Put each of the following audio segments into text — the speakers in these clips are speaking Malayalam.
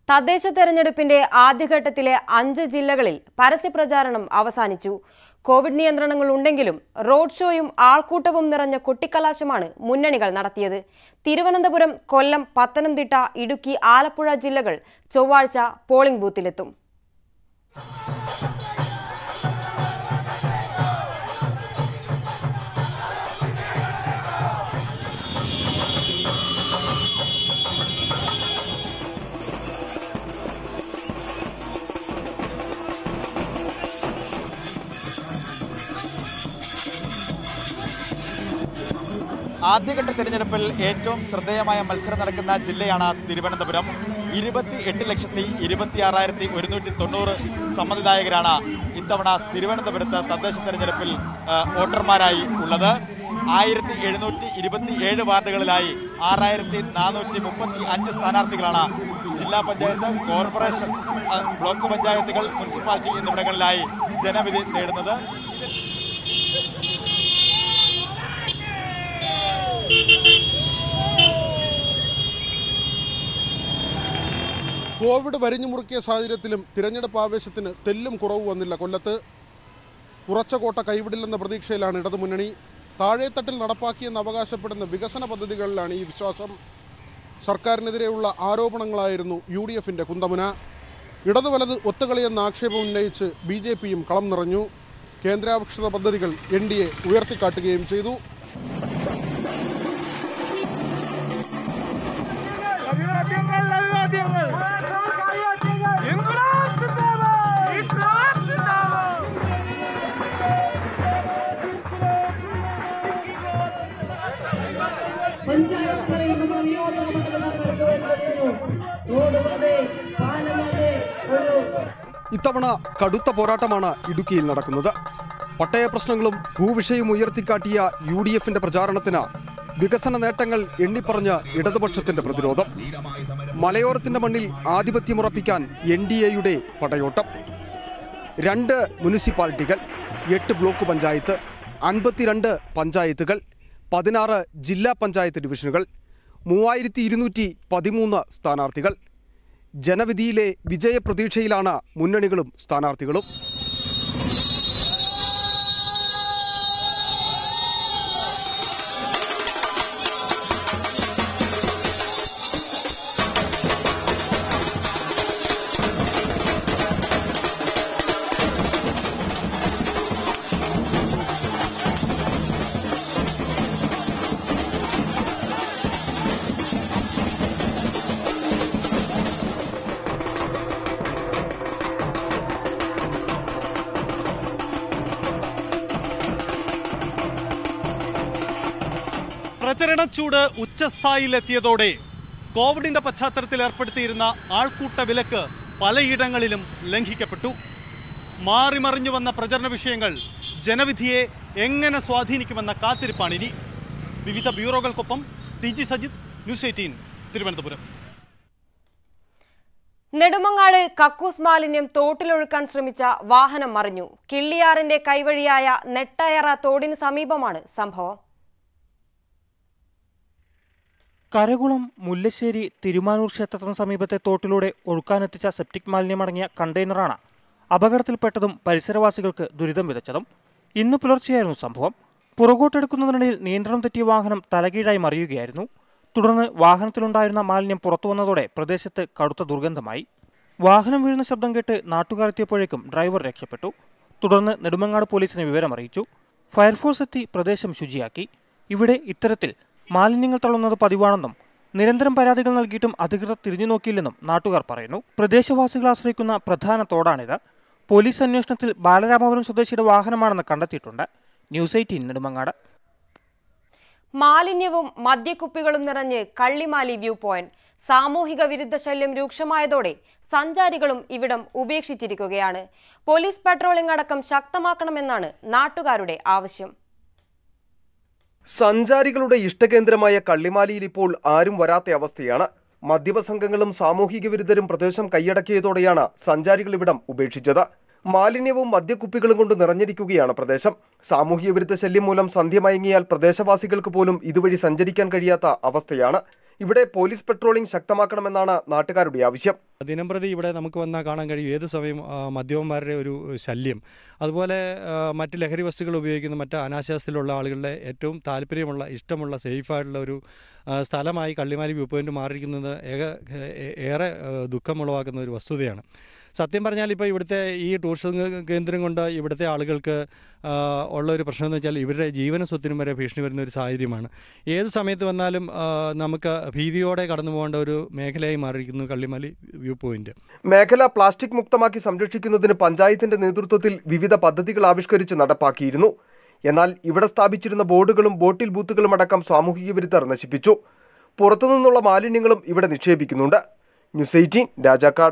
തദ്ദേശ തെരഞ്ഞെടുപ്പിന്റെ ആദ്യഘട്ടത്തിലെ 5 ജില്ലകളിൽ പരസ്യപ്രചാരണം അവസാനിച്ചു. കോവിഡ് നിയന്ത്രണങ്ങൾ ഉണ്ടെങ്കിലും റോഡ് ഷോയും ആൾക്കൂട്ടവും നിറഞ്ഞ കൊട്ടിക്കലാശമാണ് മുന്നണികൾ നടത്തിയത്. തിരുവനന്തപുരം, കൊല്ലം, പത്തനംതിട്ട, ഇടുക്കി, ആലപ്പുഴ ജില്ലകൾ ചൊവ്വാഴ്ച പോളിംഗ് ബൂത്തിലെത്തും. ആദ്യഘട്ട തെരഞ്ഞെടുപ്പിൽ ഏറ്റവും ശ്രദ്ധേയമായ മത്സരം നടക്കുന്ന ജില്ലയാണ് തിരുവനന്തപുരം. 28,26,190 സമ്മതിദായകരാണ് ഇത്തവണ തിരുവനന്തപുരത്ത് തദ്ദേശ തെരഞ്ഞെടുപ്പിൽ വോട്ടർമാരായി ഉള്ളത്. 1727 വാർഡുകളിലായി 6435 സ്ഥാനാർത്ഥികളാണ് ജില്ലാ പഞ്ചായത്ത്, കോർപ്പറേഷൻ, ബ്ലോക്ക് പഞ്ചായത്തുകൾ, മുനിസിപ്പാലിറ്റി എന്നിവിടങ്ങളിലായി ജനവിധി തേടുന്നത്. കോവിഡ് വരിഞ്ഞുമുറുക്കിയ സാഹചര്യത്തിലും തിരഞ്ഞെടുപ്പ് ആവേശത്തിന് തെല്ലും കുറവ് വന്നില്ല കൊല്ലത്ത്. ഉറച്ച കോട്ട കൈവിടില്ലെന്ന പ്രതീക്ഷയിലാണ് ഇടതുമുന്നണി. താഴെത്തട്ടിൽ നടപ്പാക്കിയെന്ന് അവകാശപ്പെടുന്ന വികസന പദ്ധതികളിലാണ് ഈ വിശ്വാസം. സർക്കാരിനെതിരെയുള്ള ആരോപണങ്ങളായിരുന്നു UDFന്റെ കുന്തമുന. ഇടതു വലത് ഒത്തുകളിയെന്ന ആക്ഷേപം ഉന്നയിച്ച് BJPയും കളം നിറഞ്ഞു. കേന്ദ്രാവിഷ്കൃത പദ്ധതികൾ NDA ഉയർത്തിക്കാട്ടുകയും ചെയ്തു. ഇത്തവണ കടുത്ത പോരാട്ടമാണ് ഇടുക്കിയിൽ നടക്കുന്നത്. പട്ടയ പ്രശ്നങ്ങളും ഭൂവിഷയവും ഉയർത്തിക്കാട്ടിയ UDFന്റെ പ്രചാരണത്തിന് വികസന നേട്ടങ്ങൾ എണ്ണിപ്പറഞ്ഞ ഇടതുപക്ഷത്തിന്റെ പ്രതിരോധം. മലയോരത്തിന്റെ മണ്ണിൽ ആധിപത്യമുറപ്പിക്കാൻ NDAയുടെ പടയോട്ടം. 2 മുനിസിപ്പാലിറ്റികൾ, 8 ബ്ലോക്ക് പഞ്ചായത്ത്, 52 പഞ്ചായത്തുകൾ, 16 ജില്ലാ പഞ്ചായത്ത് ഡിവിഷനുകൾ, 3213 സ്ഥാനാർത്ഥികൾ. ജനവിധിയിലെ വിജയപ്രതീക്ഷയിലാണ് മുന്നണികളും സ്ഥാനാർത്ഥികളും. പ്രചരണച്ചൂട് ഉച്ചസ്ഥായിലെത്തിയതോടെ കോവിഡിന്റെ പശ്ചാത്തലത്തിൽ ഏർപ്പെടുത്തിയിരുന്ന ആൾക്കൂട്ട വിലക്ക് പലയിടങ്ങളിലും ലംഘിക്കപ്പെട്ടു. മാറിമറിഞ്ഞു വന്ന പ്രചരണ വിഷയങ്ങൾ ജനവിധിയെ എങ്ങനെ സ്വാധീനിക്കുമെന്ന കാത്തിരിപ്പാണിനി. വിവിധ ബ്യൂറോകൾക്കൊപ്പം TG സജിത്, ന്യൂസ് 18, തിരുവനന്തപുരം. നെടുമങ്ങാട് കക്കൂസ് മാലിന്യം തോട്ടിലൊഴുക്കാൻ ശ്രമിച്ച വാഹനം മറിഞ്ഞു. കിള്ളിയാറിന്റെ കൈവഴിയായ നെട്ടയറ തോടിന് സമീപമാണ് സംഭവം. കരകുളം, മുല്ലശ്ശേരി, തിരുമാനൂർ ക്ഷേത്രത്തിന് സമീപത്തെ തോട്ടിലൂടെ ഒഴുക്കാനെത്തിച്ച സെപ്റ്റിക് മാലിന്യമടങ്ങിയ കണ്ടെയ്നറാണ് അപകടത്തിൽപ്പെട്ടതും പരിസരവാസികൾക്ക് ദുരിതം വിതച്ചതും. ഇന്ന് പുലർച്ചെയായിരുന്നു സംഭവം. പുറകോട്ടെടുക്കുന്നതിനിടയിൽ നിയന്ത്രണം തെറ്റിയ വാഹനം തലകീഴായി മറിയുകയായിരുന്നു. തുടർന്ന് വാഹനത്തിലുണ്ടായിരുന്ന മാലിന്യം പുറത്തുവന്നതോടെ പ്രദേശത്ത് കടുത്ത ദുർഗന്ധമായി. വാഹനം വീഴുന്ന ശബ്ദം കേട്ട് നാട്ടുകാരെത്തിയപ്പോഴേക്കും ഡ്രൈവർ രക്ഷപ്പെട്ടു. തുടർന്ന് നെടുമങ്ങാട് പോലീസിനെ വിവരമറിയിച്ചു. ഫയർഫോഴ്സ് എത്തി പ്രദേശം ശുചിയാക്കി. ഇവിടെ ഇത്തരത്തിൽ മാലിന്യങ്ങൾ തള്ളുന്നത് പതിവാണെന്നും നിരന്തരം പരാതികൾ നൽകിയിട്ടും അധികൃതർ തിരിഞ്ഞു നോക്കിയില്ലെന്നും നാട്ടുകാർ പറയുന്നു. പ്രദേശവാസികൾ ആശ്രയിക്കുന്ന പ്രധാന തോടാണിത്. പോലീസ് അന്വേഷണത്തിൽ ബാലരാമപുരം സ്വദേശിയുടെ വാഹനമാണെന്ന് കണ്ടെത്തിയിട്ടുണ്ട്. ന്യൂസ് 18 നെടുമങ്ങാട്. മാലിന്യവും മദ്യക്കുപ്പികളും നിറഞ്ഞ് കള്ളിമാലി വ്യൂ പോയിന്റ്. സാമൂഹിക വിരുദ്ധ ശല്യം രൂക്ഷമായതോടെ സഞ്ചാരികളും ഇവിടം ഉപേക്ഷിച്ചിരിക്കുകയാണ്. പോലീസ് പട്രോളിംഗ് അടക്കം ശക്തമാക്കണമെന്നാണ് നാട്ടുകാരുടെ ആവശ്യം. സഞ്ചാരികളുടെ ഇഷ്ടകേന്ദ്രമായ കള്ളിമാലിയിൽ ഇപ്പോൾ ആരും വരാത്ത അവസ്ഥയാണ്. മദ്യപ സംഘങ്ങളും സാമൂഹിക വിരുദ്ധരും പ്രദേശം കൈയടക്കിയതോടെയാണ് സഞ്ചാരികൾ ഇവിടം ഉപേക്ഷിച്ചത്. മാലിന്യവും മദ്യക്കുപ്പികളും കൊണ്ട് നിറഞ്ഞിരിക്കുകയാണ് പ്രദേശം. സാമൂഹിക വിരുദ്ധ ശല്യം മൂലം സന്ധ്യ മയങ്ങിയാൽ പ്രദേശവാസികൾക്ക് പോലും ഇതുവഴി സഞ്ചരിക്കാൻ കഴിയാത്ത അവസ്ഥയാണ്. ഇവിടെ പോലീസ് പെട്രോളിംഗ് ശക്തമാക്കണമെന്നാണ് നാട്ടുകാരുടെ ആവശ്യം. ദിനംപ്രതി ഇവിടെ നമുക്ക് വന്നാൽ കാണാൻ കഴിയും ഏത് സമയം മദ്യപന്മാരുടെ ഒരു ശല്യം, അതുപോലെ മറ്റ് ലഹരി വസ്തുക്കൾ ഉപയോഗിക്കുന്ന മറ്റ് അനാശാസ്യത്തിലുള്ള ആളുകളുടെ ഏറ്റവും താല്പര്യമുള്ള ഇഷ്ടമുള്ള സേഫായിട്ടുള്ള ഒരു സ്ഥലമായി കള്ളിമാലി വ്യൂ പോയിന്റ് മാറിയിരിക്കുന്നത് ഏറെ ദുഃഖമുളവാക്കുന്ന ഒരു വസ്തുതയാണ്. സത്യം പറഞ്ഞാൽ ഇപ്പോൾ ഇവിടുത്തെ ഈ ടൂറിസം കേന്ദ്രം കൊണ്ട് ഇവിടുത്തെ ആളുകൾക്ക് ഉള്ള ഒരു പ്രശ്നം എന്ന് വെച്ചാൽ ഇവരുടെ ജീവന സ്വത്തിനും വരെ ഭീഷണി വരുന്ന ഒരു സാഹചര്യമാണ്. ഏത് സമയത്ത് വന്നാലും നമുക്ക് ഭീതിയോടെ കടന്നു പോകേണ്ട ഒരു മേഖലയായി മാറിയിരിക്കുന്നു കള്ളിമാലി വ്യൂ പോയിന്റ്. മേഖല പ്ലാസ്റ്റിക് മുക്തമാക്കി സംരക്ഷിക്കുന്നതിന് പഞ്ചായത്തിന്റെ നേതൃത്വത്തിൽ വിവിധ പദ്ധതികൾ ആവിഷ്കരിച്ച് നടപ്പാക്കിയിരുന്നു. എന്നാൽ ഇവിടെ സ്ഥാപിച്ചിരുന്ന ബോർഡുകളും ബോട്ടിൽ ബൂത്തുകളും അടക്കം സാമൂഹിക വിരുദ്ധർ നശിപ്പിച്ചു. പുറത്തുനിന്നുള്ള മാലിന്യങ്ങളും ഇവിടെ നിക്ഷേപിക്കുന്നുണ്ട്. ന്യൂസ് 18 രാജാക്കാട്.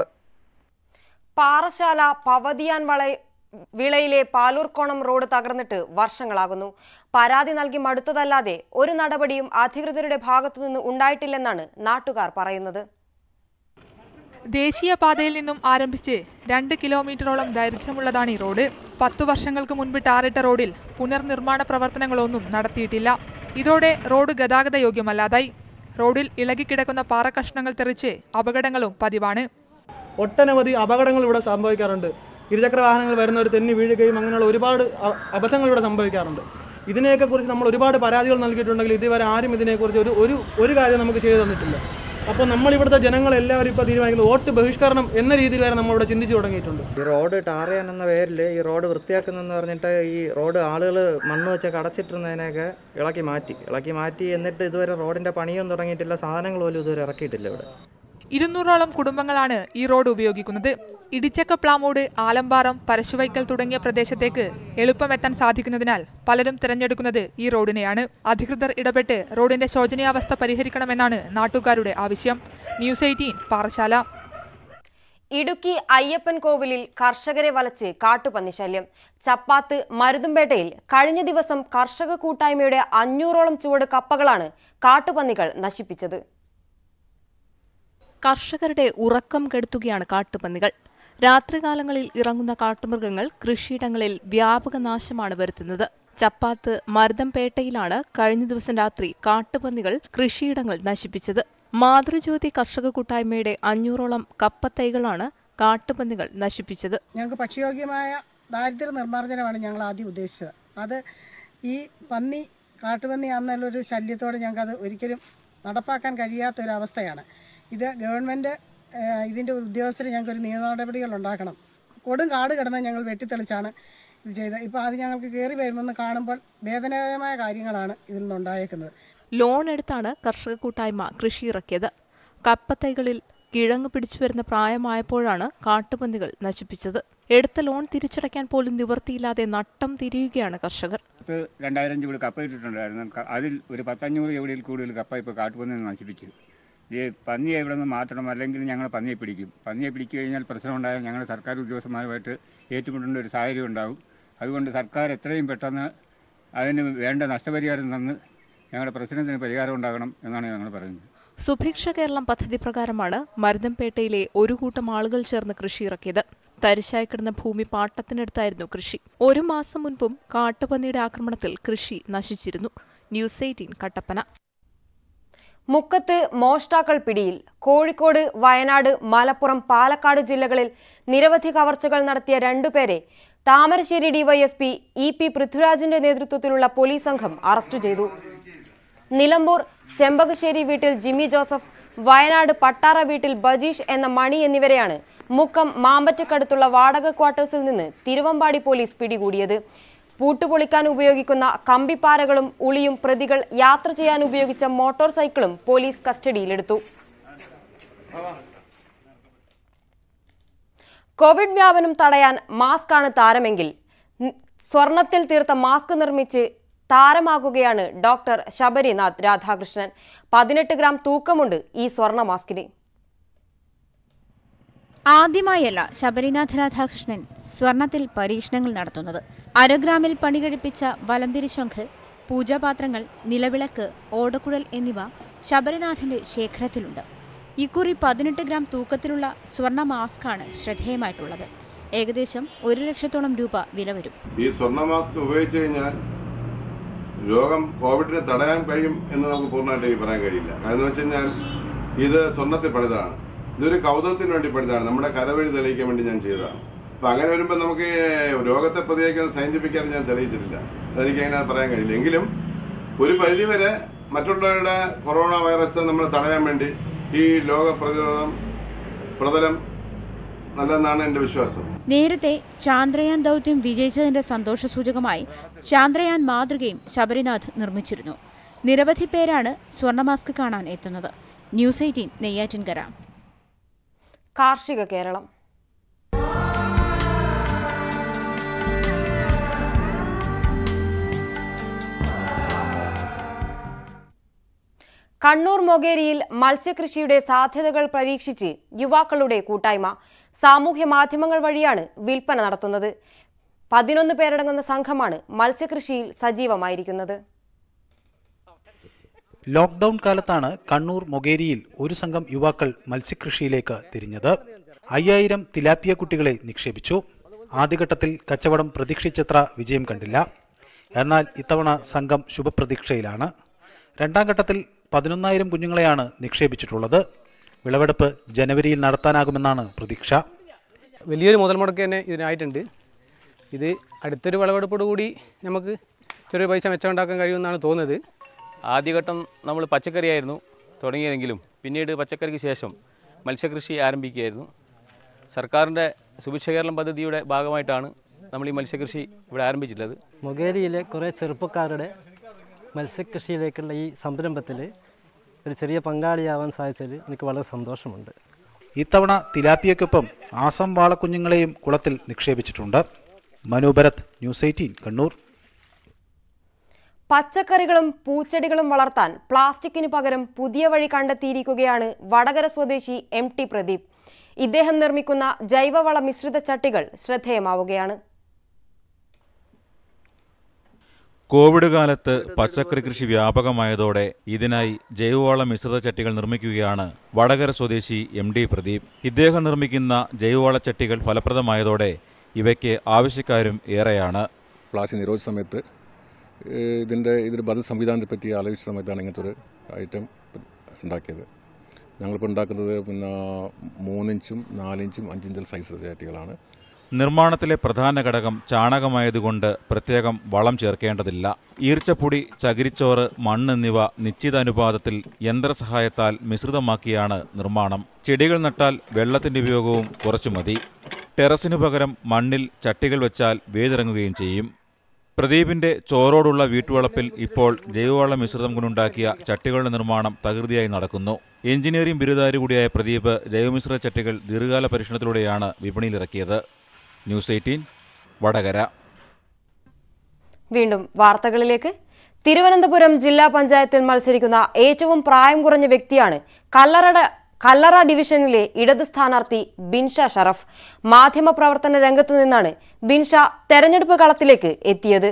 പാറശാല പവതിയാൻ വിളയിലെ പാലൂർക്കോണം റോഡ് തകർന്നിട്ട് വർഷങ്ങളാകുന്നു. പരാതി നൽകി മടുത്തതല്ലാതെ ഒരു നടപടിയും അധികൃതരുടെ ഭാഗത്തുനിന്ന് ഉണ്ടായിട്ടില്ലെന്നാണ് നാട്ടുകാർ പറയുന്നത്. ദേശീയപാതയിൽ നിന്നും ആരംഭിച്ച് 2 കിലോമീറ്ററോളം ദൈർഘ്യമുള്ളതാണ് ഈ റോഡ്. 10 വർഷങ്ങൾക്ക് മുൻപ് ടാറിട്ട റോഡിൽ പുനർനിർമ്മാണ പ്രവർത്തനങ്ങളൊന്നും നടത്തിയിട്ടില്ല. ഇതോടെ റോഡ് ഗതാഗത യോഗ്യമല്ലാതായി. റോഡിൽ ഇളകിക്കിടക്കുന്ന പാറക്കഷ്ണങ്ങൾ തെറിച്ച് അപകടങ്ങളും പതിവാണ്. ഒട്ടനവധി അപകടങ്ങൾ ഇവിടെ സംഭവിക്കാറുണ്ട്. ഇരുചക്ര വാഹനങ്ങൾ വരുന്നവർ തെന്നി വീഴുകയും അങ്ങനെയുള്ള ഒരുപാട് അബദ്ധങ്ങൾ ഇവിടെ സംഭവിക്കാറുണ്ട്. ഇതിനെയൊക്കെ കുറിച്ച് നമ്മൾ ഒരുപാട് പരാതികൾ നൽകിയിട്ടുണ്ടെങ്കിൽ ഇതുവരെ ആരും ഇതിനെക്കുറിച്ച് ഒരു കാര്യം നമുക്ക് ചെയ്തു തന്നിട്ടില്ല. അപ്പോൾ നമ്മൾ ഇവിടുത്തെ ജനങ്ങളെല്ലാവരും ഇപ്പോൾ തീരുമാനിക്കുന്നത് വോട്ട് ബഹിഷ്കരണം എന്ന രീതിയിൽ വരെ നമ്മളിവിടെ ചിന്തിച്ചു തുടങ്ങിയിട്ടുണ്ട്. ഈ റോഡ് ടാർ ചെയ്യാനെന്ന പേരിൽ ഈ റോഡ് വൃത്തിയാക്കുന്നെന്ന് പറഞ്ഞിട്ട് ഈ റോഡ് ആളുകൾ മണ്ണ് വെച്ചൊക്കെ അടച്ചിട്ടിരുന്നതിനൊക്കെ ഇളക്കി മാറ്റി എന്നിട്ട് ഇതുവരെ റോഡിൻ്റെ പണിയൊന്നും തുടങ്ങിയിട്ടില്ല. സാധനങ്ങൾ പോലും ഇതുവരെ ഇറക്കിയിട്ടില്ല. ഇവിടെ 200ഓളം കുടുംബങ്ങളാണ് ഈ റോഡ് ഉപയോഗിക്കുന്നത്. ഇടിച്ചക്കപ്ലാമൂട്, ആലമ്പാറം, പരശുവൈക്കൽ തുടങ്ങിയ പ്രദേശത്തേക്ക് എളുപ്പമെത്താൻ സാധിക്കുന്നതിനാൽ പലരും തിരഞ്ഞെടുക്കുന്നത് ഈ റോഡിനെയാണ്. അധികൃതർ ഇടപെട്ട് റോഡിന്റെ ശോചനീയാവസ്ഥ പരിഹരിക്കണമെന്നാണ് നാട്ടുകാരുടെ ആവശ്യം. ന്യൂസ് 18 പാറശാല. ഇടുക്കി അയ്യപ്പൻ കോവിലിൽ കർഷകരെ വലച്ച് കാട്ടുപന്നി ശല്യം. ചപ്പാത്ത് മരുതുംപേട്ടയിൽ കഴിഞ്ഞ ദിവസം കർഷക കൂട്ടായ്മയുടെ 500ഓളം ചുവട് കപ്പകളാണ് കാട്ടുപന്നികൾ നശിപ്പിച്ചത്. കർഷകരുടെ ഉറക്കം കെടുത്തുകയാണ് കാട്ടുപന്നികൾ. രാത്രികാലങ്ങളിൽ ഇറങ്ങുന്ന കാട്ടുമൃഗങ്ങൾ കൃഷിയിടങ്ങളിൽ വ്യാപക നാശമാണ് വരുത്തുന്നത്. ചപ്പാത്ത് മരുതംപേട്ടയിലാണ് കഴിഞ്ഞ ദിവസം രാത്രി കാട്ടുപന്നികൾ കൃഷിയിടങ്ങൾ നശിപ്പിച്ചത്. മാതൃജ്യോതി കർഷക കൂട്ടായ്മയുടെ 500ഓളം കപ്പത്തൈകളാണ് കാട്ടുപന്നികൾ നശിപ്പിച്ചത്. ഞങ്ങൾക്ക് ഭക്ഷ്യയോഗ്യമായ ദാരിദ്ര്യ നിർമ്മാർജ്ജനമാണ് ഞങ്ങൾ ആദ്യം ഉദ്ദേശിച്ചത്. അത് ഈ കാട്ടുപന്നി എന്നുള്ളൊരു ശല്യത്തോടെ ഞങ്ങൾക്കത് ഒരിക്കലും നടപ്പാക്കാൻ കഴിയാത്തൊരവസ്ഥയാണ്. ഇത് ഗവൺമെൻറ് ഇതിൻ്റെ ഉദ്യോഗസ്ഥർ ഞങ്ങൾക്കൊരു നിയമ നടപടികൾ ഉണ്ടാക്കണം. കൊടും കാട് കിടന്ന് ഞങ്ങൾ വെട്ടിത്തെളിച്ചാണ് ഇത് ചെയ്തത്. ഇപ്പോൾ അത് ഞങ്ങൾക്ക് കയറി വരുമെന്ന് കാണുമ്പോൾ വേദനാജനകമായ കാര്യങ്ങളാണ് ഇതിൽ നിന്നുണ്ടായേക്കുന്നത്. ലോൺ എടുത്താണ് കർഷക കൂട്ടായ്മ കൃഷി ഇറക്കിയത്. കപ്പത്തൈകളിൽ കിഴങ്ങ് പിടിച്ചു വരുന്ന പ്രായമായപ്പോഴാണ് കാട്ടുപന്നികൾ നശിപ്പിച്ചത്. എടുത്ത ലോൺ തിരിച്ചടയ്ക്കാൻ പോലും നിവൃത്തിയില്ലാതെ നട്ടം തിരിയുകയാണ് കർഷകർ. 2000 ചൂട് കപ്പ ഇട്ടിട്ടുണ്ടായിരുന്നു. അതിൽ ഒരു 100-500 എവിടെയിൽ കൂടുതൽ കപ്പ ഇപ്പോൾ കാട്ടുപന്നി നശിപ്പിച്ചു. ഈ പന്നിയെ ഇവിടെ നിന്ന് മാറ്റണം, അല്ലെങ്കിൽ ഞങ്ങൾ പന്നിയെ പിടിക്കും. പന്നിയെ പിടിച്ചു കഴിഞ്ഞാൽ പ്രശ്നമുണ്ടായാൽ ഞങ്ങൾ സർക്കാർ ഉദ്യോഗസ്ഥന്മാരുമായിട്ട് ഏറ്റുമുട്ടേണ്ട ഒരു സാഹചര്യം ഉണ്ടാകും. അതുകൊണ്ട് സർക്കാർ എത്രയും പെട്ടെന്ന് അതിന് വേണ്ട നഷ്ടപരിഹാരം തന്ന് ഞങ്ങളുടെ പ്രശ്നത്തിന് പരിഹാരം ഉണ്ടാകണം എന്നാണ് ഞങ്ങൾ പറയുന്നത്. സുഭിക്ഷ കേരളം പദ്ധതി പ്രകാരമാണ് മരുതംപേട്ടയിലെ ഒരു കൂട്ടം ആളുകൾ ചേർന്ന് കൃഷി ഇറക്കിയത്. തരിശായി കിടന്ന ഭൂമി പാട്ടത്തിനടുത്തായിരുന്നു കൃഷി. 1 മാസം മുൻപും കാട്ടുപന്നിയുടെ ആക്രമണത്തിൽ കൃഷി നശിച്ചിരുന്നു. ന്യൂസ് 18 കട്ടപ്പന. മുക്കത്ത് മോഷ്ടാക്കൾ പിടിയിൽ. കോഴിക്കോട്, വയനാട്, മലപ്പുറം, പാലക്കാട് ജില്ലകളിൽ നിരവധി കവർച്ചകൾ നടത്തിയ 2 പേരെ താമരശ്ശേരി ഡിവൈഎസ്പി EP പൃഥ്വിരാജിന്റെ നേതൃത്വത്തിലുള്ള പോലീസ് സംഘം അറസ്റ്റ് ചെയ്തു. നിലമ്പൂർ ചെമ്പകശ്ശേരി വീട്ടിൽ ജിമ്മി ജോസഫ്, വയനാട് പട്ടാറ വീട്ടിൽ ബജീഷ് എന്ന മണി എന്നിവരെയാണ് മുക്കം മാമ്പറ്റക്കടുത്തുള്ള വാടക ക്വാർട്ടേഴ്സിൽ നിന്ന് തിരുവമ്പാടി പോലീസ് പിടികൂടിയത്. പൂട്ടുപൊളിക്കാൻ ഉപയോഗിക്കുന്ന കമ്പിപ്പാരകളും ഉളിയും പ്രതികൾ യാത്ര ചെയ്യാൻ ഉപയോഗിച്ച മോട്ടോർ സൈക്കിളും പോലീസ് കസ്റ്റഡിയിലെടുത്തു. കോവിഡ് വ്യാപനം തടയാൻ മാസ്കാണ് താരമെങ്കിൽ സ്വർണത്തിൽ തീർത്ത മാസ്ക് നിർമ്മിച്ച് താരമാകുകയാണ് ഡോക്ടർ ശബരിനാഥ് രാധാകൃഷ്ണൻ. 18 ഗ്രാം തൂക്കമുണ്ട് ഈ സ്വർണ മാസ്കിന്. ആദ്യമായല്ല ശബരിനാഥ് രാധാകൃഷ്ണൻ സ്വർണത്തിൽ പരീക്ഷണങ്ങൾ നടത്തുന്നത്. 1/2 ഗ്രാമിൽ പണികഴിപ്പിച്ച വലംപിരി ശംഖ്, പൂജാപാത്രങ്ങൾ, നിലവിളക്ക്, ഓടക്കുഴൽ എന്നിവ ശബരിനാഥിന്റെ ശേഖരത്തിലുണ്ട്. ഇക്കുറി 18 ഗ്രാം തൂക്കത്തിലുള്ള സ്വർണ്ണ മാസ്കാണ് ശ്രദ്ധേയമായിട്ടുള്ളത്. ഏകദേശം 1 ലക്ഷത്തോളം രൂപ വില വരും. ഈ സ്വർണ്ണ മാസ്ക് ഉപയോഗിച്ചു കഴിഞ്ഞാൽ രോഗം കോവിഡിനെ തടയാൻ കഴിയും എന്ന് നമുക്ക് പൂർണ്ണമായിട്ട് പറയാൻ കഴിയില്ല. കാരണം എന്ന് വെച്ച് കഴിഞ്ഞാൽ ഇത് സ്വർണ്ണത്തിൽ പണിതാണ്, ഇതൊരു കൗതുകത്തിന് വേണ്ടി പണിതാണ്, നമ്മുടെ കരവഴി തെളിയിക്കാൻ വേണ്ടി ഞാൻ ചെയ്തതാണ്. അപ്പം അങ്ങനെ വരുമ്പോൾ നമുക്ക് രോഗത്തെ പ്രതികരിക്കുന്ന സയൻറ്റിഫിക്കായിട്ട് ഞാൻ തെളിയിച്ചിട്ടില്ല, അതെനിക്ക് അങ്ങനെ പറയാൻ കഴിയില്ല. എങ്കിലും ഒരു പരിധിവരെ മറ്റുള്ളവരുടെ കൊറോണ വൈറസ് നമ്മൾ തടയാൻ വേണ്ടി ഈ ലോക പ്രതലം നല്ലതെന്നാണ് എൻ്റെ വിശ്വാസം. നേരത്തെ ചാന്ദ്രയാൻ ദൗത്യം വിജയിച്ചതിന്റെ സന്തോഷസൂചകമായി ചാന്ദ്രയാൻ മാതൃകയും ശബരിനാഥ് നിർമ്മിച്ചിരുന്നു. നിരവധി പേരാണ് സ്വർണ്ണ മാസ്ക് കാണാൻ എത്തുന്നത്. ന്യൂസ് 18 നെയ്യാറ്റിൻകര. കാർഷിക കേരളം. കണ്ണൂർ മൊകേരിയിൽ മത്സ്യകൃഷിയുടെ സാധ്യതകൾ പരീക്ഷിച്ച് യുവാക്കളുടെ കൂട്ടായ്മ സാമൂഹ്യ മാധ്യമങ്ങൾ വഴിയാണ് വിൽപ്പന നടത്തുന്നത്. 11 പേരടങ്ങുന്ന സംഘമാണ് മത്സ്യകൃഷിയിൽ സജീവമായിരിക്കുന്നത്. ലോക്ക്ഡൌൺ കാലത്താണ് കണ്ണൂർ മൊകേരിയിൽ ഒരു സംഘം യുവാക്കൾ മത്സ്യകൃഷിയിലേക്ക് തിരിഞ്ഞത്. 5000 തിലാപ്പിയ കുട്ടികളെ നിക്ഷേപിച്ചു. ആദ്യഘട്ടത്തിൽ കച്ചവടം പ്രതീക്ഷിച്ചത്ര വിജയം കണ്ടില്ല. എന്നാൽ ഇത്തവണ സംഘം ശുഭപ്രതീക്ഷയിലാണ്. രണ്ടാം ഘട്ടത്തിൽ 11,000 കുഞ്ഞുങ്ങളെയാണ് നിക്ഷേപിച്ചിട്ടുള്ളത്. വിളവെടുപ്പ് ജനുവരിയിൽ നടത്താനാകുമെന്നാണ് പ്രതീക്ഷ. വലിയൊരു മുതൽ മുടക്ക് തന്നെ ഇതിനായിട്ടുണ്ട്. ഇത് അടുത്തൊരു വിളവെടുപ്പോടുകൂടി നമുക്ക് ചെറിയ പൈസ മെച്ചമുണ്ടാക്കാൻ കഴിയുമെന്നാണ് തോന്നുന്നത്. ആദ്യഘട്ടം നമ്മൾ പച്ചക്കറിയായിരുന്നു തുടങ്ങിയതെങ്കിലും പിന്നീട് പച്ചക്കറിക്ക് ശേഷം മത്സ്യകൃഷി ആരംഭിക്കുകയായിരുന്നു. സർക്കാരിൻ്റെ സുഭിക്ഷ കേരളം പദ്ധതിയുടെ ഭാഗമായിട്ടാണ് നമ്മൾ ഈ മത്സ്യകൃഷി ഇവിടെ ആരംഭിച്ചിട്ടുള്ളത്. മൊകേരിയിലെ കുറേ ചെറുപ്പക്കാരുടെ മത്സ്യകൃഷിയിലേക്കുള്ള ഈ സംരംഭത്തിൽ ഒരു ചെറിയ പങ്കാളിയാവാൻ സാധിച്ചതിൽ എനിക്ക് വളരെ സന്തോഷമുണ്ട്. ഇത്തവണ തിലാപ്പിയയ്ക്കൊപ്പം ആസം വാളക്കുഞ്ഞുങ്ങളെയും കുളത്തിൽ നിക്ഷേപിച്ചിട്ടുണ്ട്. മനു ഭരത്, ന്യൂസ് 18 കണ്ണൂർ. പച്ചക്കറികളും പൂച്ചെടികളും വളർത്താൻ പ്ലാസ്റ്റിക്കിന് പകരം പുതിയ വഴി കണ്ടെത്തിയിരിക്കുകയാണ് വടകര സ്വദേശി MT പ്രദീപ്. ഇദ്ദേഹം നിർമ്മിക്കുന്ന ജൈവവള മിശ്രിത ചട്ടികൾ ശ്രദ്ധേയമാവുകയാണ്. കോവിഡ് കാലത്ത് പച്ചക്കറി കൃഷി വ്യാപകമായതോടെ ഇതിനായി ജൈവവള മിശ്രിത ചട്ടികൾ നിർമ്മിക്കുകയാണ് വടകര സ്വദേശി MD പ്രദീപ്. ഇദ്ദേഹം നിർമ്മിക്കുന്ന ജൈവവള ചട്ടികൾ ഫലപ്രദമായതോടെ ഇവയ്ക്ക് ആവശ്യക്കാരും ഏറെയാണ്. പ്ലാസ്റ്റിക് നിരോധന സമയത്ത് ഇതൊരു ബദൽ സംവിധാനത്തെ പറ്റി ആലോചിച്ച സമയത്താണ് ഇങ്ങനത്തെ ഒരു ഐറ്റം ഉണ്ടാക്കിയത്. ഞങ്ങളിപ്പോൾ ഉണ്ടാക്കുന്നത് 3 ഇഞ്ചും 4 ഇഞ്ചും 5 ഇഞ്ച് സൈസ് ചട്ടികളാണ്. നിർമ്മാണത്തിലെ പ്രധാന ഘടകം ചാണകമായതുകൊണ്ട് പ്രത്യേകം വളം ചേർക്കേണ്ടതില്ല. ഈർച്ചപ്പൊടി, ചകിരിച്ചോറ്, മണ്ണ് എന്നിവ നിശ്ചിത അനുപാതത്തിൽ യന്ത്രസഹായത്താൽ മിശ്രിതമാക്കിയാണ് നിർമ്മാണം. ചെടികൾ നട്ടാൽ വെള്ളത്തിന്റെ ഉപയോഗവും കുറച്ചു മതി. ടെറസിനു പകരം മണ്ണിൽ ചട്ടികൾ വെച്ചാൽ വേരിറങ്ങുകയും ചെയ്യും. പ്രദീപിന്റെ ചോറോടുള്ള വീട്ടുവളപ്പിൽ ഇപ്പോൾ ജൈവവള മിശ്രിതം കൊണ്ടുണ്ടാക്കിയ ചട്ടികളുടെ നിർമ്മാണം തകൃതിയായി നടക്കുന്നു. എഞ്ചിനീയറിംഗ് ബിരുദധാരി കൂടിയായ പ്രദീപ് ജൈവമിശ്രിത ചട്ടികൾ ദീർഘകാല പരീക്ഷണത്തിലൂടെയാണ് വിപണിയിലിറക്കിയത്. ന്യൂസ് 18 വടകര. വീണ്ടും വാർത്തകളിലേക്ക്. തിരുവനന്തപുരം ജില്ലാ പഞ്ചായത്തിൽ മത്സരിക്കുന്ന ഏറ്റവും പ്രായം കുറഞ്ഞ വ്യക്തിയാണ് കല്ലറ ഡിവിഷനിലെ ഇടത് സ്ഥാനാർത്ഥി ബിൻഷ ഷറഫ്. മാധ്യമപ്രവർത്തന രംഗത്തു നിന്നാണ് ബിൻഷ തെരഞ്ഞെടുപ്പ് കളത്തിലേക്ക് എത്തിയത്.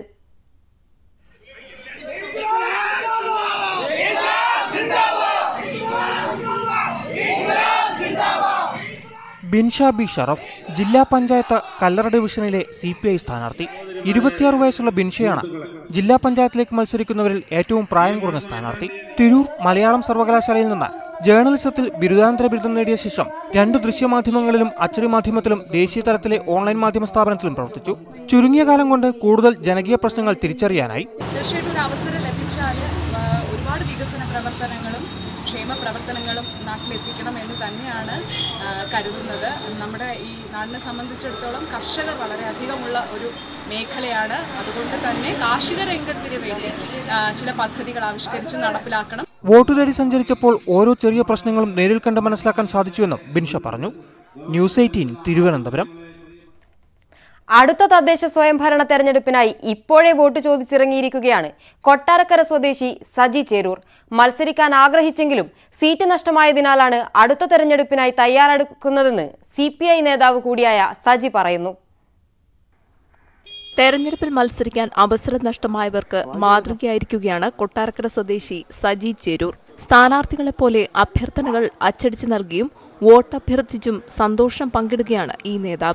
ബിൻഷ ബി ഷറഫ് ജില്ലാ പഞ്ചായത്ത് കല്ലറ ഡിവിഷനിലെ CPI സ്ഥാനാർത്ഥി. 26 വയസ്സുള്ള ബിൻഷയാണ് ജില്ലാ പഞ്ചായത്തിലേക്ക് മത്സരിക്കുന്നവരിൽ ഏറ്റവും പ്രായം കുറഞ്ഞ സ്ഥാനാർത്ഥി. തിരൂർ മലയാളം സർവകലാശാലയിൽ നിന്ന് ജേർണലിസത്തിൽ ബിരുദാനന്തര ബിരുദം നേടിയ ശേഷം 2 ദൃശ്യമാധ്യമങ്ങളിലും അച്ചടി മാധ്യമത്തിലും ദേശീയ തലത്തിലെ ഓൺലൈൻ മാധ്യമ സ്ഥാപനത്തിലും പ്രവർത്തിച്ചു. ചുരുങ്ങിയ കാലം കൊണ്ട് കൂടുതൽ ജനകീയ പ്രശ്നങ്ങൾ തിരിച്ചറിയാനായി. തീർച്ചയായിട്ടും ഒരു അവസരം ലഭിച്ചാൽ ഒരുപാട് വികസന പ്രവർത്തനങ്ങളും ക്ഷേമ പ്രവർത്തനങ്ങളും നാട്ടിലെത്തിക്കണം എന്ന് തന്നെയാണ് കരുതുന്നത്. നമ്മുടെ ഈ നാടിനെ സംബന്ധിച്ചിടത്തോളം കർഷകർ വളരെയധികമുള്ള ഒരു മേഖലയാണ്. അതുകൊണ്ട് തന്നെ കാർഷിക രംഗത്തിന് വേണ്ടി ചില പദ്ധതികൾ ആവിഷ്കരിച്ച് നടപ്പിലാക്കണം. വോട്ട് തേടി സഞ്ചരിച്ചപ്പോൾ ഓരോ ചെറിയ പ്രശ്നങ്ങളും നേരിൽ കണ്ട് മനസ്സിലാക്കാൻ സാധിച്ചുവെന്നും ബിൻഷ പറഞ്ഞു. ന്യൂസ് 18 തിരുവനന്തപുരം. അടുത്ത തദ്ദേശ സ്വയംഭരണ തെരഞ്ഞെടുപ്പിനായി ഇപ്പോഴേ വോട്ട് ചോദിച്ചിറങ്ങിയിരിക്കുകയാണ് കൊട്ടാരക്കര സ്വദേശി സജി ചേരൂർ. മത്സരിക്കാൻ ആഗ്രഹിച്ചെങ്കിലും സീറ്റ് നഷ്ടമായതിനാലാണ് അടുത്ത തെരഞ്ഞെടുപ്പിനായി തയ്യാറെടുക്കുന്നതെന്ന് CPI നേതാവ് കൂടിയായ സജി പറയുന്നു. തെരഞ്ഞെടുപ്പിൽ മത്സരിക്കാൻ അവസരം നഷ്ടമായവർക്ക് മാതൃകയായിരിക്കുകയാണ് കൊട്ടാരക്കര സ്വദേശി സജി ചേരൂർ. സ്ഥാനാർത്ഥികളെപ്പോലെ അഭ്യർത്ഥനകൾ അച്ചടിച്ചു നൽകിയും വോട്ടഭ്യർത്ഥിച്ചും സന്തോഷം പങ്കിടുകയാണ് ഈ നേതാവ്.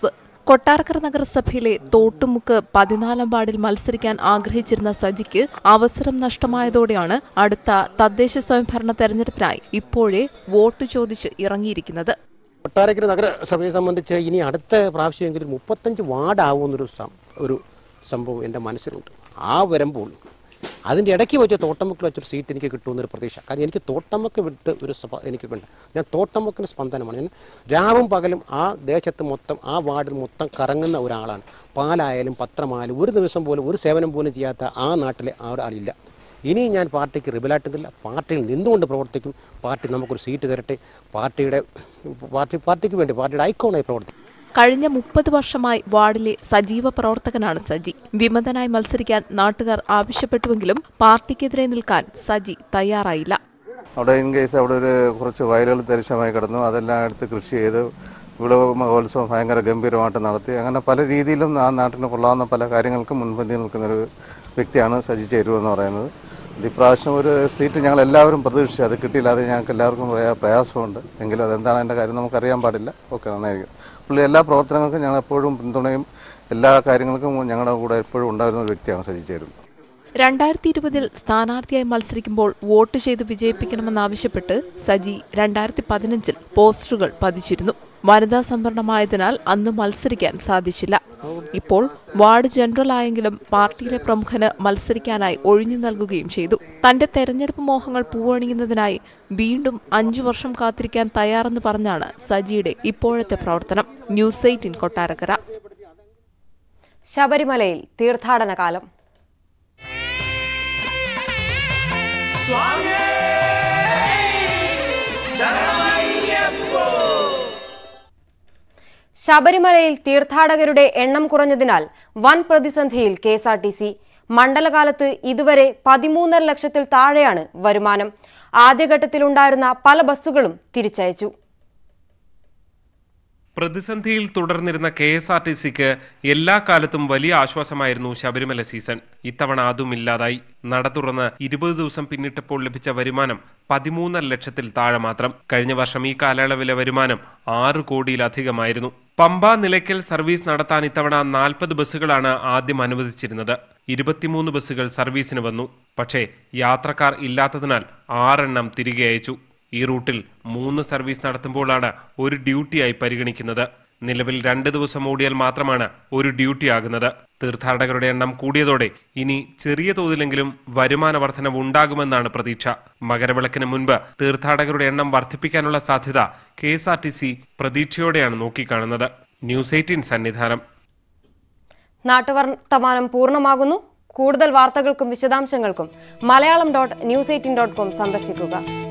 കൊട്ടാരക്കര നഗരസഭയിലെ തോട്ടുമുക്ക് 14 വാർഡിൽ മത്സരിക്കാൻ ആഗ്രഹിച്ചിരുന്ന സജിക്ക് അവസരം നഷ്ടമായതോടെയാണ് അടുത്ത തദ്ദേശ സ്വയംഭരണ തെരഞ്ഞെടുപ്പിനായി ഇപ്പോഴേ വോട്ട് ചോദിച്ച് ഇറങ്ങിയിരിക്കുന്നത്. കൊട്ടാരക്കര നഗരസഭയെ സംബന്ധിച്ച് ഇനി അടുത്ത പ്രാവശ്യമെങ്കിലും 35 വാർഡാവുമെന്നൊരു ഒരു സംഭവം എൻ്റെ മനസ്സിലുണ്ട്. ആ വരുമ്പോൾ അതിൻ്റെ ഇടയ്ക്ക് വെച്ച് തോട്ടമുക്കിൽ വെച്ചൊരു സീറ്റ് എനിക്ക് കിട്ടുമെന്നൊരു പ്രതീക്ഷ. കാരണം എനിക്ക് തോട്ടമുക്ക് വിട്ട് ഒരു സഭ എനിക്ക് വേണ്ട. ഞാൻ തോട്ടമുക്കിന് സ്പന്ദനമാണ്. ഞാൻ രാവും പകലും ആ ദേശത്ത് മൊത്തം ആ വാർഡിൽ മൊത്തം കറങ്ങുന്ന ഒരാളാണ്. പാലായാലും പത്രമായാലും ഒരു ദിവസം പോലും ഒരു സേവനം പോലും ചെയ്യാത്ത ആ നാട്ടിലെ ആളില്ല. ഇനി ഞാൻ പാർട്ടിക്ക് റിബലായിട്ടുന്നില്ല. പാർട്ടിയിൽ നിന്നുകൊണ്ട് പ്രവർത്തിക്കും. പാർട്ടി നമുക്കൊരു സീറ്റ് തരട്ടെ. പാർട്ടിക്ക് വേണ്ടി പാർട്ടിയുടെ ഐക്കോണായി പ്രവർത്തിക്കും. കഴിഞ്ഞ 30 വർഷമായി വാർഡിലെ സജീവ പ്രവർത്തകനാണ് സജി. വിമതനായി മത്സരിക്കാൻ നാട്ടുകാർ ആവശ്യപ്പെട്ടുവെങ്കിലും പാർട്ടിക്കെതിരെ നിൽക്കാൻ സജി തയ്യാറായില്ല. അവിടെ ഇൻ കേസ് അവിടെ ഒരു കുറച്ച് വയലുകൾ തരിശമായി കിടന്നു. അതെല്ലാം എടുത്ത് കൃഷി ചെയ്ത് വിളവ് മഹോത്സവം ഭയങ്കര ഗംഭീരമായിട്ട് നടത്തി. അങ്ങനെ പല രീതിയിലും ആ നാട്ടിന് കൊള്ളാവുന്ന പല കാര്യങ്ങൾക്കും മുൻപന്തി നിൽക്കുന്നൊരു വ്യക്തിയാണ് സജി ചേരൂ എന്ന് പറയുന്നത്. ഇപ്രാവശ്യം ഒരു സീറ്റ് ഞങ്ങൾ എല്ലാവരും പ്രതീക്ഷിച്ചു. അത് കിട്ടിയില്ല. അത് ഞങ്ങൾക്ക് എല്ലാവർക്കും പ്രയാസമുണ്ട്. എങ്കിലും അതെന്താണ് അതിൻ്റെ കാര്യം നമുക്കറിയാൻ പാടില്ല. ഓക്കെ, നന്നായിരിക്കും. പുള്ളി എല്ലാ പ്രവർത്തനങ്ങൾക്കും ഞങ്ങൾ എപ്പോഴും പിന്തുണയും എല്ലാ കാര്യങ്ങൾക്കും ഞങ്ങളുടെ കൂടെ എപ്പോഴും ഉണ്ടായിരുന്ന ഒരു വ്യക്തിയാണ് സജി ചേരൂ. 2020 സ്ഥാനാർത്ഥിയായി മത്സരിക്കുമ്പോൾ വോട്ട് ചെയ്ത് വിജയിപ്പിക്കണമെന്നാവശ്യപ്പെട്ട് സജി 2015 പോസ്റ്ററുകൾ പതിച്ചിരുന്നു. വനിതാ സംവരണമായതിനാൽ അന്ന് മത്സരിക്കാൻ സാധിച്ചില്ല. ഇപ്പോൾ വാർഡ് ജനറൽ ആയെങ്കിലും പാർട്ടിയിലെ പ്രമുഖന് മത്സരിക്കാനായി ഒഴിഞ്ഞു നൽകുകയും ചെയ്തു. തന്റെ തെരഞ്ഞെടുപ്പ് മോഹങ്ങൾ പൂവണിയുന്നതിനായി വീണ്ടും 5 വർഷം കാത്തിരിക്കാൻ തയ്യാറെന്ന് പറഞ്ഞാണ് സജിയുടെ ഇപ്പോഴത്തെ പ്രവർത്തനം. ന്യൂസ് 18 കൊട്ടാരക്കര. ശബരിമലയിൽ തീർത്ഥാടന കാലം. ശബരിമലയിൽ തീർത്ഥാടകരുടെ എണ്ണം കുറഞ്ഞതിനാൽ വൻ പ്രതിസന്ധിയിൽ KSRTC. മണ്ഡലകാലത്ത് ഇതുവരെ 13.5 ലക്ഷത്തിൽ താഴെയാണ് വരുമാനം. ആദ്യഘട്ടത്തിലുണ്ടായിരുന്ന പല ബസ്സുകളും തിരിച്ചയച്ചു. പ്രതിസന്ധിയിൽ തുടർന്നിരുന്ന KSRTCക്ക് എല്ലാ കാലത്തും വലിയ ആശ്വാസമായിരുന്നു ശബരിമല സീസൺ. ഇത്തവണ അതും ഇല്ലാതായി. നട തുറന്ന് 20 ദിവസം പിന്നിട്ടപ്പോൾ ലഭിച്ച വരുമാനം 13.5 ലക്ഷത്തിൽ താഴെ മാത്രം. കഴിഞ്ഞ വർഷം ഈ കാലയളവിലെ വരുമാനം 6 കോടിയിലധികമായിരുന്നു. പമ്പ നിലയ്ക്കൽ സർവീസ് നടത്താൻ ഇത്തവണ 40 ബസ്സുകളാണ് ആദ്യം അനുവദിച്ചിരുന്നത്. 23 ബസ്സുകൾ സർവീസിന് വന്നു. പക്ഷേ യാത്രക്കാർ ഇല്ലാത്തതിനാൽ 6 എണ്ണം തിരികെ അയച്ചു. ഈ റൂട്ടിൽ 3 സർവീസ് നടത്തുമ്പോഴാണ് ഒരു ഡ്യൂട്ടിയായി പരിഗണിക്കുന്നത്. നിലവിൽ 2 ദിവസം ഓടിയാൽ മാത്രമാണ് ഒരു ഡ്യൂട്ടി ആകുന്നത്. തീർത്ഥാടകരുടെ എണ്ണം കൂടിയതോടെ ഇനി ചെറിയ തോതിലെങ്കിലും വരുമാന വർധനവ് ഉണ്ടാകുമെന്നാണ് പ്രതീക്ഷ. മകരവിളക്കിന് മുൻപ് തീർത്ഥാടകരുടെ എണ്ണം വർദ്ധിപ്പിക്കാനുള്ള സാധ്യത KSRTC പ്രതീക്ഷയോടെയാണ് നോക്കിക്കാണുന്നത്. ന്യൂസ് 18 സന്നിധാനം. നാട്ടുവർത്തമാനം പൂർണ്ണമാകുന്നു. കൂടുതൽ വാർത്തകൾക്കും വിശദാംശങ്ങൾക്കും malayalam.news18.com സന്ദർശിക്കുക.